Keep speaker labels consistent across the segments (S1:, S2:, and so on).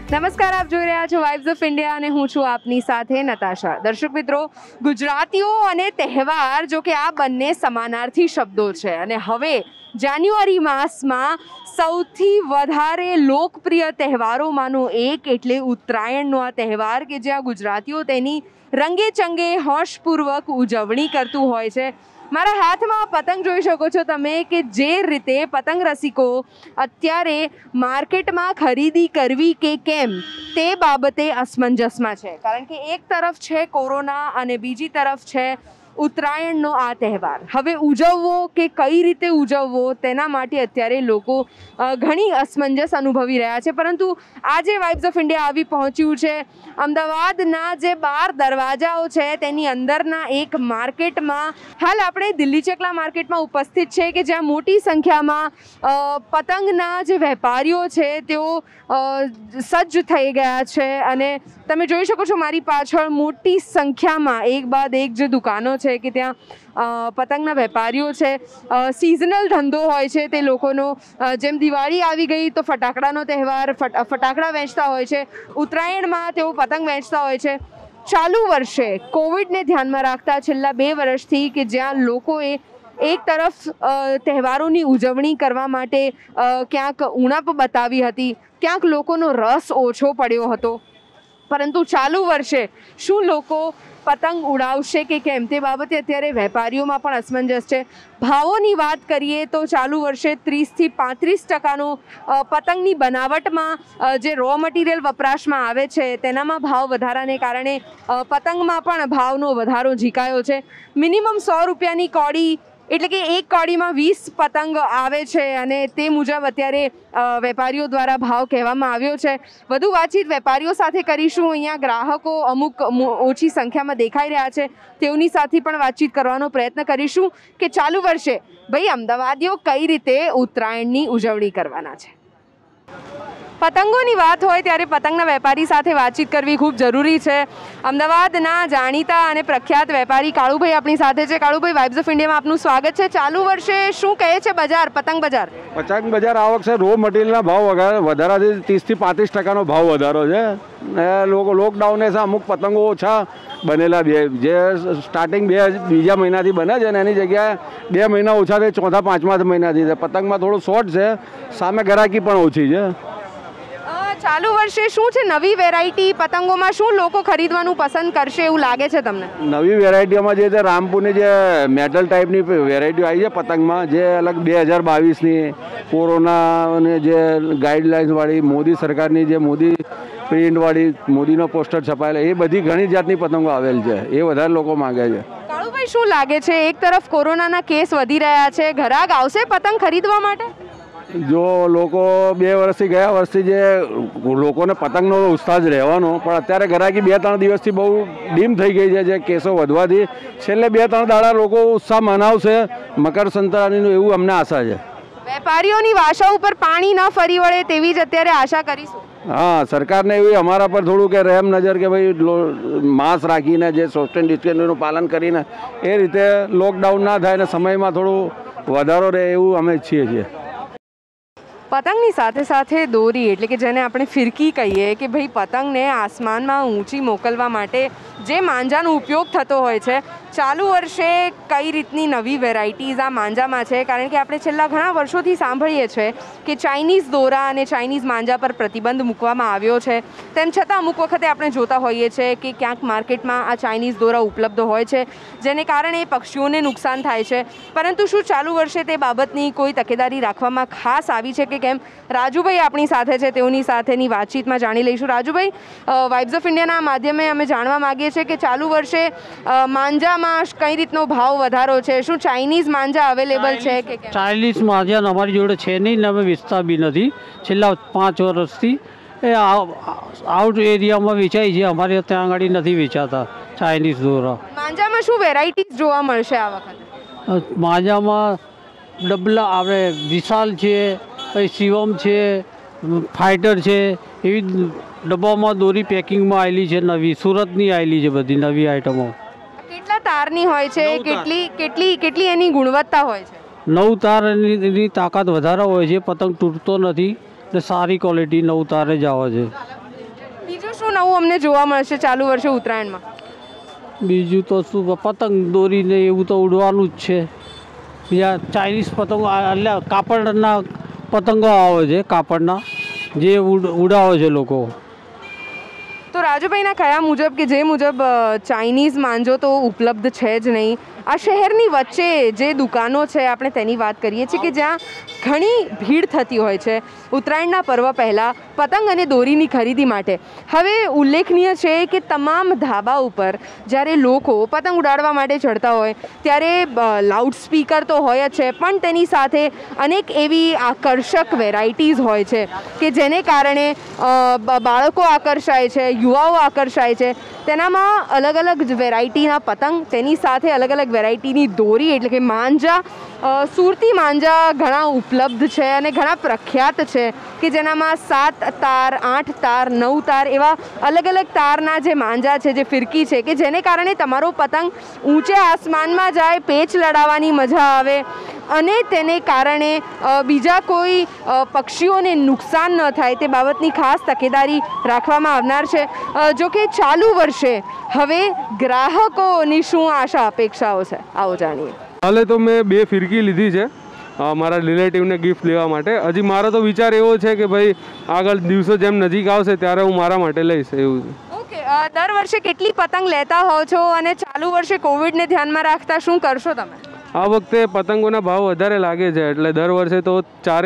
S1: નમસ્કાર, આપ જોઈ રહ્યા છો વાઇબ્સ ઓફ ઇન્ડિયા અને હું છું આપની સાથે નતાશા. દર્શક મિત્રો, ગુજરાતીઓ અને તહેવાર જો કે આ બંને સમાનાર્થી શબ્દો છે અને હવે જાન્યુઆરી માસમાં સૌથી વધારે લોકપ્રિય તહેવારોમાંનો એક એટલે ઉત્તરાયણનો આ તહેવાર કે જ્યાં ગુજરાતીઓ તેની રંગે ચંગે હોશપૂર્વક ઉજવણી કરતું હોય છે. મારા હાથમાં પતંગ જોઈ શકો છો તમે કે જે રીતે પતંગ રસિકો અત્યારે માર્કેટમાં ખરીદી કરવી કે કેમ તે બાબતે અસમંજસમાં છે, કારણ કે એક તરફ છે કોરોના અને બીજી તરફ છે ઉત્તરાયણનો આ તહેવાર. હવે ઉજવવો કે કઈ રીતે ઉજવવો તેના માટે અત્યારે લોકો ઘણી અસમંજસ અનુભવી રહ્યા છે. પરંતુ આજે વાઇબ્સ ઓફ ઇન્ડિયા આવી પહોંચ્યું છે અમદાવાદના જે 12 દરવાજાઓ છે તેની અંદરના એક માર્કેટમાં. હાલ આપણે દિલ્હી ચકલા માર્કેટમાં ઉપસ્થિત છે કે જ્યાં મોટી સંખ્યામાં પતંગના જે વેપારીઓ છે તેઓ સજ્જ થઈ ગયા છે અને તમે જોઈ શકો છો મારી પાછળ મોટી સંખ્યામાં એક બાદ એક જે દુકાનો છે કે ત્યાં પતંગના વેપારીઓ છે. સિઝનલ ધંધો હોય છે તે લોકોનો. જેમ દિવાળી આવી ગઈ તો ફટાકડાનો તહેવાર, ફટાકડા વેચતા હોય છે. ઉત્તરાયણમાં તેઓ પતંગ વેચતા હોય છે. ચાલુ વર્ષે કોવિડને ધ્યાનમાં રાખતા છેલ્લા 2 વર્ષથી કે જ્યાં લોકોએ એક તરફ તહેવારોની ઉજવણી કરવા માટે ક્યાંક ઉણપ બતાવી હતી, ક્યાંક લોકોનો રસ ઓછો પડ્યો હતો, પરંતુ ચાલુ વર્ષે શું લોકો પતંગ ઉડાવશે કે કેમ તે બાબતે અત્યારે વેપારીઓમાં પણ અસમંજસ છે. ભાવોની વાત કરીએ તો ચાલુ વર્ષે 30થી 35% પતંગની બનાવટમાં જે રો મટીરિયલ વપરાશમાં આવે છે તેનામાં ભાવ વધારાને કારણે પતંગમાં પણ ભાવનો વધારો ઝીકાયો છે. મિનિમમ 100 રૂપિયાની કોડી એટલે કે એક કોડીમાં 20 પતંગ આવે છે અને તે મુજબ અત્યારે વેપારીઓ દ્વારા ભાવ કહેવામાં આવ્યો છે. વધુ વાતચીત વેપારીઓ સાથે કરીશું. અહીંયા ગ્રાહકો અમુક ઓછી સંખ્યામાં દેખાઈ રહ્યા છે, તેઓની સાથે પણ વાતચીત કરવાનો પ્રયત્ન કરીશું કે ચાલુ વર્ષે ભાઈ અમદાવાદીઓ કઈ રીતે ઉત્તરાયણની ઉજવણી કરવાના છે. પતંગોની વાત હોય ત્યારે પતંગના વેપારી સાથે વાતચીત કરવી ખૂબ જરૂરી છે. અમદાવાદના જાણીતા અને પ્રખ્યાત વેપારી કાળુભાઈ આપણી સાથે છે. કાળુભાઈ, વાઇબ્સ ઓફ ઇન્ડિયામાં આપનું સ્વાગત છે. ચાલુ વર્ષે શું કહે છે બજાર, પતંગ બજાર?
S2: પતંગ બજાર આ વખતે રો મટીરિયલના ભાવ વધારાથી 30થી 35% ભાવ વધારો છે. લોકો લોકડાઉને અમુક પતંગો ઓછા બનેલા, જે સ્ટાર્ટિંગ બીજા મહિનાથી બને છે ને એની જગ્યાએ 2 મહિના ઓછા થઈ, ચોથા પાંચમા મહિનાથી પતંગમાં થોડું શોર્ટ છે, સામે ગરાકી પણ ઓછી છે.
S1: ચાલુ વર્ષે શું છે નવી વેરાયટી પતંગોમાં, શું લોકો ખરીદવાનું પસંદ કરશે એવું લાગે છે તમને?
S2: નવી વેરાયટીઓમાં જે છે રામપુરની જે મેટલ ટાઈપની વેરાયટીઓ આવી છે પતંગમાં, જે અલગ 2022ની કોરોનાને જે ગાઈડલાઇન્સવાળી મોદી સરકારની જે મોદી પ્રિન્ટવાળી મોદીનો પોસ્ટર છપાયેલા એ બધી ઘણી જાતની પતંગો આવેલ છે. એ વધારે લોકો માગે છે.
S1: કાળુભાઈ, શું લાગે છે એક તરફ કોરોનાના કેસ વધી રહ્યા છે, ઘરાક આવશે પતંગ ખરીદવા માટે?
S2: જો લોકો 2 વર્ષથી ગયા વર્ષથી જે લોકોને પતંગનો ઉત્સાહ જ રહેવાનો, પણ અત્યારે ગરાકી 2-3 દિવસથી બહુ ડીમ થઈ ગઈ છે. જે કેસો વધવાથી છેલ્લે 2-3 દાડા લોકો ઉત્સાહ મનાવશે મકર સંક્રાંતિનું, એવું અમને આશા છે.
S1: વેપારીઓની આશા ઉપર પાણી ન ફરી વળે તેવી જ અત્યારે આશા કરીશું.
S2: હા, સરકારને એવી અમારા પર થોડું કે રહેમ નજર કે ભાઈ માસ્ક રાખીને જે સોશિયલ ડિસ્ટન્સનું પાલન કરીને એ રીતે લોકડાઉન ના થાય ને સમયમાં થોડું વધારો રહે એવું અમે ઈચ્છીએ છીએ.
S1: પતંગની સાથે સાથે દોરી એટલે કે જેને આપણે ફિરકી કહીએ કે ભાઈ પતંગને આસમાનમાં ઊંચી મોકલવા માટે જે માંજાનો ઉપયોગ થતો હોય છે, ચાલુ વર્ષે કઈ રીતની નવી વેરાયટીઝ આ માંજામાં છે? કારણ કે આપણે છેલ્લા ઘણા વર્ષોથી સાંભળીએ છીએ કે ચાઇનીઝ દોરા અને ચાઇનીઝ માંજા પર પ્રતિબંધ મૂકવામાં આવ્યો છે. તેમ છતાં અમુક વખતે આપણે જોતા હોઈએ છીએ કે ક્યાંક માર્કેટમાં આ ચાઇનીઝ દોરા ઉપલબ્ધ હોય છે, જેને કારણે પક્ષીઓને નુકસાન થાય છે. પરંતુ શું ચાલુ વર્ષે તે બાબતની કોઈ તકેદારી રાખવામાં ખાસ આવી છે કે કેમ? રાજુભાઈ આપણી સાથે છે, તેઓની સાથેની વાતચીતમાં જાણી લઈશું. રાજુભાઈ, વાઇબ્સ ઓફ ઇન્ડિયાના માધ્યમે અમે જાણવા માગીએ છીએ કે ચાલુ વર્ષે માંજામાં કઈ રીતનો ભાવ વધારો છે? શું ચાઇનીઝ માંજા અવેલેબલ છે કે કેમ?
S3: ચાઇનીઝ માંજા અમારી જોડે છે નહીં ને અમે વેચતા બી નથી છેલ્લા 5 વર્ષથી. એ આઉટ એરિયામાં વેચાય છે, અમારે ત્યાં આગળ નથી વેચાતા ચાઇનીઝ દોરા.
S1: માંજામાં શું વેરાયટીઝ જોવા મળશે આ વખતે?
S3: માંજામાં ડબલા આપણે વિશાલ છે, શિવમ છે, ફાઇટર છે, એવી ડબ્બામાં દોરી પેકિંગમાં આવેલી છે. નવી સુરતની આવેલી છે બધી નવી આઈટમો.
S1: કેટલા તારની હોય છે? કેટલી એની ગુણવત્તા હોય છે?
S3: 9 તારની તાકાત વધારે હોય છે. પતંગ તૂટતો નથી ને સારી ક્વોલિટી 9 તારે જ આવે છે.
S1: નવું અમને જોવા મળશે ચાલુ વર્ષે ઉત્તરાયણમાં?
S3: બીજું તો શું, પતંગ દોરીને એવું તો ઉડવાનું જ છે. બીજા ચાઇનીઝ પતંગો એટલે કાપડના પતંગો આવે છે, કાપડના જે ઉડાવે છે લોકો.
S1: તો રાજુભાઈના કયા મુજબ કે જે મુજબ ચાઇનીઝ માંજો તો ઉપલબ્ધ છે જ નહીં, આ શહેરની વચ્ચે જે દુકાનો છે આપણે તેની વાત કરીએ છીએ કે જ્યાં ઘણી ભીડ થતી હોય છે ઉત્તરાયણના પર્વ પહેલાં પતંગ અને દોરીની ખરીદી માટે. હવે ઉલ્લેખનીય છે કે તમામ ધાબા ઉપર જ્યારે લોકો પતંગ ઉડાડવા માટે ચડતા હોય ત્યારે લાઉડ સ્પીકર તો હોય જ છે, પણ તેની સાથે અનેક એવી આકર્ષક વેરાયટીઝ હોય છે કે જેને કારણે બાળકો આકર્ષાય છે, યુવાઓ આકર્ષાય છે. તેનામાં અલગ અલગ વેરાયટીના પતંગ, તેની સાથે અલગ અલગ વેરાયટીની દોરી એટલે કે માંજા, સુરતી માંજા ઘણા ઉપલબ્ધ છે અને ઘણા પ્રખ્યાત છે કે જેનામાં 7 તાર, 8 તાર, 9 તાર એવા અલગ અલગ તારના જે માંજા છે, જે ફિરકી છે કે જેને કારણે તમારો પતંગ ઊંચે આસમાનમાં જાય, પેચ લડાવવાની મજા આવે અને તેને કારણે બીજા કોઈ પક્ષીઓને નુકસાન ન થાય તે બાબતની ખાસ તકેદારી રાખવામાં આવનાર છે. જો કે ચાલુ વર્ષે હવે ગ્રાહકોની શું આશા અપેક્ષાઓ છે, આવો જાણીએ.
S4: હાલે તો મેં 2 ફિરકી લીધી છે મારા રિલેટિવને ગિફ્ટ લેવા માટે. હજી મારો તો વિચાર એવો છે કે ભાઈ આગળ દિવસો જેમ નજીક આવશે ત્યારે હું મારા માટે લઈશ એવું છે.
S1: ઓકે, દર વર્ષે કેટલી પતંગ લેતા હોવ છો અને ચાલુ વર્ષે કોવિડને ધ્યાનમાં રાખતા શું કરશો તમે?
S4: આ વખતે પતંગોના ભાવ વધારે લાગે છે એટલે દર વર્ષે તો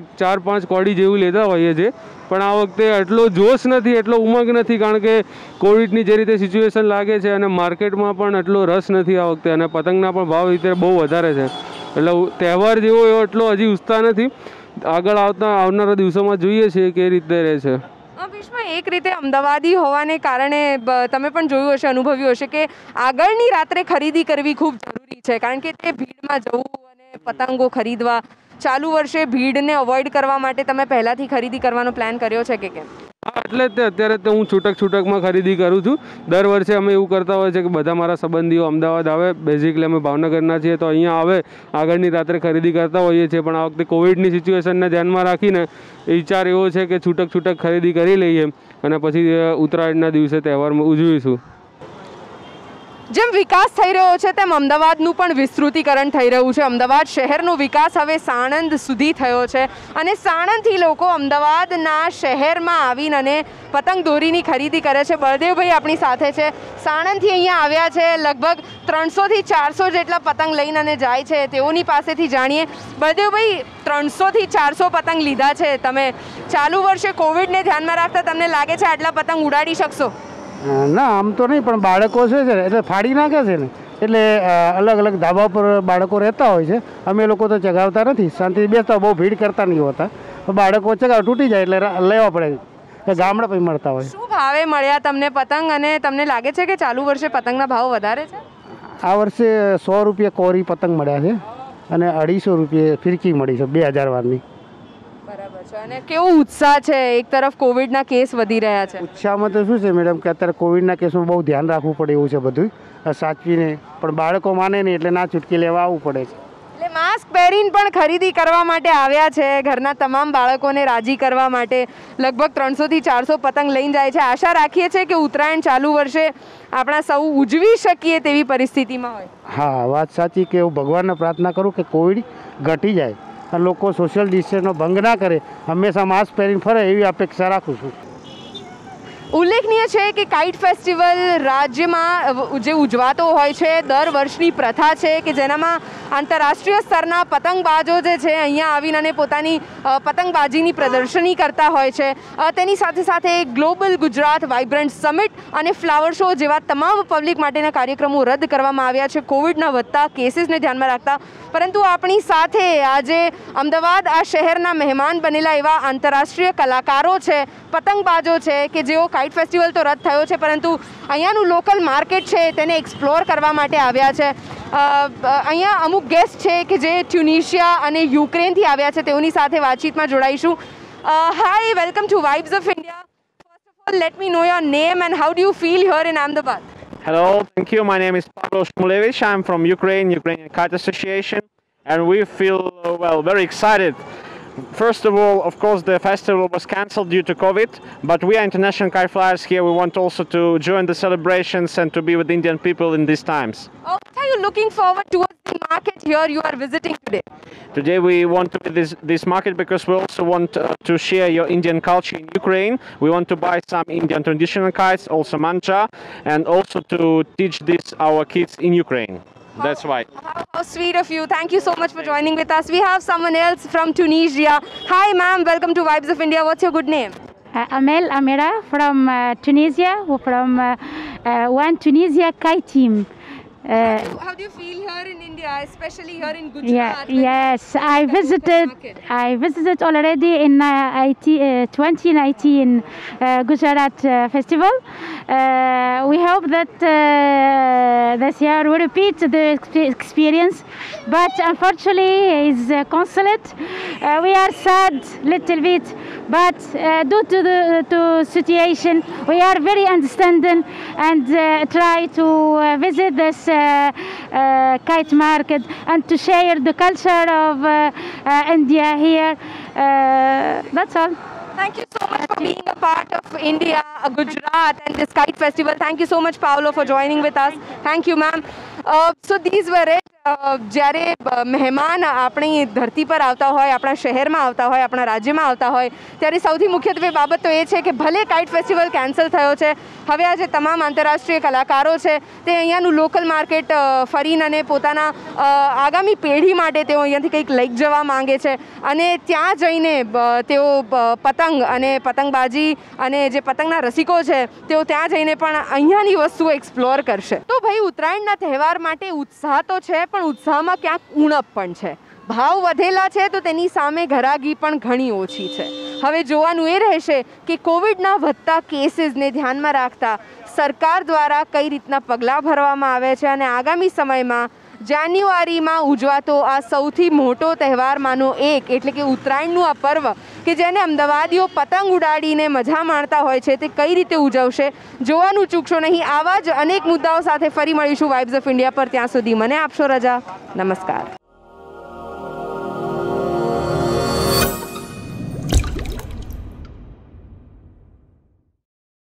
S4: 4-5 કોડી જેવું લેતા હોઈએ છીએ, પણ આ વખતે એટલો જોશ નથી, એટલો ઉમંગ નથી, કારણ કે કોવિડની જે રીતે સિચ્યુએશન લાગે છે અને માર્કેટમાં પણ એટલો રસ નથી આ વખતે, અને પતંગના પણ ભાવ રીતે બહુ વધારે છે એટલે તહેવાર જેવો એવો એટલો હજી ઉત્સાહ નથી. આગળ આવનારા દિવસોમાં જોઈએ છીએ કે રીતે રહે છે.
S1: વિશમાં એક રીતે અમદાવાદી હોવાને કારણે તમે પણ જોયું હશે, અનુભવ્યું હશે કે આગળની રાત્રે ખરીદી કરવી ખૂબ જરૂરી છે, કારણ કે તે ભીડમાં જવું અને પતંગો ખરીદવા. ચાલુ વર્ષે ભીડને અવોઇડ કરવા માટે તમે પહેલાંથી ખરીદી કરવાનો પ્લાન કર્યો છે કે કેમ?
S4: હા, એટલે જ અત્યારે તો હું છૂટકમાં ખરીદી કરું છું. દર વર્ષે અમે એવું કરતા હોય છે કે બધા મારા સંબંધીઓ અમદાવાદ આવે, બેઝિકલી અમે ભાવનગરના છીએ તો અહીંયા આવે, આગળની રાત્રે ખરીદી કરતા હોઈએ છીએ, પણ આ વખતે કોવિડની સિચ્યુએશનને ધ્યાનમાં રાખીને વિચાર એવો છે કે છૂટક ખરીદી કરી લઈએ અને પછી ઉત્તરાયણના દિવસે તહેવારમાં ઉજવીશું.
S1: જેમ વિકાસ થઈ રહ્યો છે તેમ અમદાવાદનું પણ વિસ્તૃતિકરણ થઈ રહ્યું છે. અમદાવાદ શહેરનો વિકાસ હવે સાણંદ સુધી થયો છે અને સાણંદથી લોકો અમદાવાદના શહેરમાં આવીને અને પતંગ દોરીની ખરીદી કરે છે. બળદેવભાઈ આપણી સાથે છે, સાણંદથી અહીંયા આવ્યા છે, લગભગ 300 થી 400 જેટલા પતંગ લઈને અને જાય છે. તેઓની પાસેથી જાણીએ. બળદેવભાઈ, 300 થી 400 પતંગ લીધા છે તમે. ચાલુ વર્ષે કોવિડને ધ્યાનમાં રાખતા તમને લાગે છે આટલા પતંગ ઉડાડી શકશો?
S5: ના, આમ તો નહીં, પણ બાળકો છે એટલે ફાડી નાખે છે ને, એટલે અલગ અલગ ધાબા પર બાળકો રહેતા હોય છે. અમે લોકો તો ચગાવતા નથી, શાંતિથી બેસતા, બહુ ભીડ કરતા નહીં હોતા. બાળકો ચગાવ તૂટી જાય એટલે લેવા પડે, ગામડા પછી મળતા હોય.
S1: શું ભાવે મળ્યા તમને પતંગ અને તમને લાગે છે કે ચાલુ વર્ષે પતંગના ભાવ વધારે છે?
S5: આ વર્ષે 100 રૂપિયા કોરી પતંગ મળ્યા છે અને 250 રૂપિયા ફિરકી મળી છે 2000 વારની.
S1: બરાબર છે. અને કેવો ઉત્સાહ છે? એક તરફ કોવિડના કેસ વધી રહ્યા છે.
S5: ઉત્સાહમાં તો શું છે મેડમ કે અત્યારે કોવિડના કેસમાં બહુ ધ્યાન રાખવું પડે એવું છે, બધું સાચવીને, પણ બાળકો માને નહીં એટલે ના છૂટકી લેવા આવવું પડે છે.
S1: એટલે માસ્ક પહેરીને પણ ખરીદી કરવા માટે આવ્યા છે, ઘરના તમામ બાળકોને રાજી કરવા માટે. લગભગ 300 થી 400 પતંગ લઈને જાય છે. આશા રાખીએ છીએ કે ઉત્તરાયણ ચાલુ વર્ષે આપણા સૌ ઉજવી શકીએ તેવી પરિસ્થિતિમાં હોય.
S5: હા, વાત સાચી કે હું ભગવાનને પ્રાર્થના કરું કે કોવિડ ઘટી જાય અને લોકો સોશિયલ ડિસ્ટન્સનો ભંગ ના કરે, હંમેશા માસ્ક પહેરીને ફરે એવી અપેક્ષા રાખું છું.
S1: ઉલ્લેખનીય છે કે કાઇટ ફેસ્ટિવલ રાજ્યમાં જે ઉજવાતો હોય છે દર વર્ષની પ્રથા છે કે જેનામાં આંતરરાષ્ટ્રીય સ્તરના પતંગબાજો જે છે અહીંયા આવીને અને પોતાની પતંગબાજીની પ્રદર્શની કરતા હોય છે. તેની સાથે સાથે ગ્લોબલ ગુજરાત વાઇબ્રન્ટ સમિટ અને ફ્લાવર શો જેવા તમામ પબ્લિક માટેના કાર્યક્રમો રદ કરવામાં આવ્યા છે કોવિડના વધતા કેસીસને ધ્યાનમાં રાખતા. પરંતુ આપણી સાથે આજે અમદાવાદ આ શહેરના મહેમાન બનેલા એવા આંતરરાષ્ટ્રીય કલાકારો છે, પતંગબાજો છે કે જેઓ કાઇટ ફેસ્ટિવલ તો રદ થયો છે પરંતુ અહીંયાનું લોકલ માર્કેટ છે તેને એક્સપ્લોર કરવા માટે આવ્યા છે. અહીંયા અમુક ગેસ્ટ છે કે જે ટ્યુનિશિયા અને યુક્રેનથી આવ્યા છે, તેઓની સાથે વાતચીતમાં જોડાઈશું. Hi, welcome to vibes of India. First of all, let me know your name and how do you feel here in Ahmedabad?
S6: Hello, thank you. My name is Pavlo Shmulevich. I'm from Ukraine, Ukrainian Kite Association, and we feel, well, very excited First of all, of course, the festival was cancelled due to COVID, but we are international kite flyers here. We want also to join the celebrations and to be with Indian people in these times.
S1: What are you looking forward towards the market here you are visiting today?
S6: Today we want to be this market because we also want to share your Indian culture in Ukraine. We want to buy some Indian traditional kites, also mancha, and also to teach this our kids in Ukraine. That's why.
S1: How sweet of you. Thank you so much for joining with us. We have someone else from Tunisia. Hi ma'am, welcome to Vibes of India. What's your good name?
S7: Amel Amira from Tunisia, from One Tunisia Kite Team.
S1: How do you feel here in India, especially here in Gujarat?
S7: Yes, I visited already in 2019 Gujarat Festival. We hope that this year we repeat the experience, but unfortunately is consulate. We are sad little bit, but due to the situation, we are very understanding and try to visit this kite market and to share the culture of India here. That's all.
S1: Thank you so much for being a part of India, Gujarat and this kite festival. Thank you so much, Paolo, for joining with us. Thank you, ma'am. So these were it. જ્યારે મહેમાન આપણી ધરતી પર આવતા હોય, આપણા શહેરમાં આવતા હોય, આપણા રાજ્યમાં આવતા હોય, ત્યારે સૌથી મુખ્યત્વે બાબત તો એ છે કે ભલે કાઇટ ફેસ્ટિવલ કેન્સલ થયો છે, હવે આ જે તમામ આંતરરાષ્ટ્રીય કલાકારો છે તે અહીંયાનું લોકલ માર્કેટ ફરીને અને પોતાના આગામી પેઢી માટે તેઓ અહીંયાથી કંઈક લઈ જવા માંગે છે અને ત્યાં જઈને તેઓ પતંગ અને પતંગબાજી અને જે પતંગના રસિકો છે તેઓ ત્યાં જઈને પણ અહીંયાની વસ્તુઓ એક્સપ્લોર કરશે. તો ભાઈ ઉત્તરાયણના તહેવાર માટે ઉત્સાહ તો છે, પણ ઉત્સાહમાં ક્યાંક ઉણપ પણ છે. ભાવ વધેલા છે તો તેની સામે ઘરાગી પણ ઘણી ઓછી છે. હવે જોવાનું એ રહેશે કે કોવિડના વધતા કેસીસને ધ્યાનમાં રાખતા સરકાર દ્વારા કઈ રીતના પગલાં ભરવામાં આવે છે અને આગામી સમયમાં જાન્યુઆરીમાં ઉજવાતો આ સૌથી મોટો તહેવારમાંનો એક એટલે કે ઉત્તરાયણનું આ પર્વ કે જેને અમદાવાદીઓ પતંગ ઉડાડીને મજા માણતા હોય છે તે કઈ રીતે ઉજવશે જોવાનું ચૂકશો નહીં. આવા જ અનેક મુદ્દાઓ સાથે ફરી મળીશું વાઇબ્સ ઓફ ઇન્ડિયા પર. ત્યાં સુધી મને આપશો રજા. નમસ્કાર.